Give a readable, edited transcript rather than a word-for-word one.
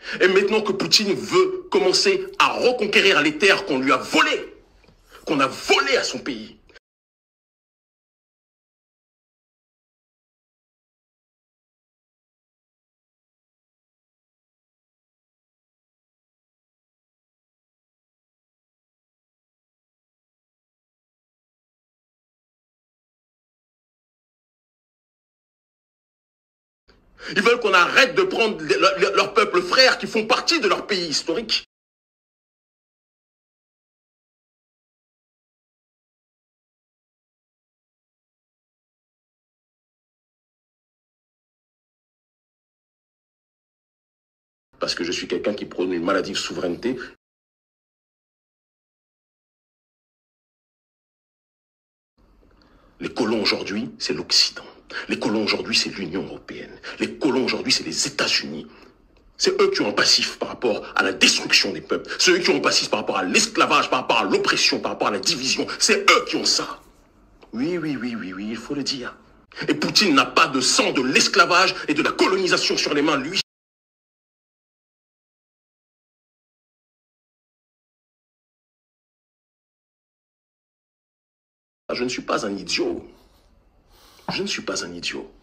Et maintenant que Poutine veut commencer à reconquérir les terres qu'on lui a volées, qu'on a volées à son pays, ils veulent qu'on arrête de prendre leurs peuples frères qui font partie de leur pays historique. Parce que je suis quelqu'un qui prône une maladive souveraineté. Les colons aujourd'hui, c'est l'Occident. Les colons aujourd'hui, c'est l'Union européenne. Les colons aujourd'hui, c'est les États-Unis. C'est eux qui ont un passif par rapport à la destruction des peuples. C'est eux qui ont un passif par rapport à l'esclavage, par rapport à l'oppression, par rapport à la division. C'est eux qui ont ça. Oui, oui, oui, oui, oui, il faut le dire. Et Poutine n'a pas de sang de l'esclavage et de la colonisation sur les mains, lui. Je ne suis pas un idiot. Je ne suis pas un idiot.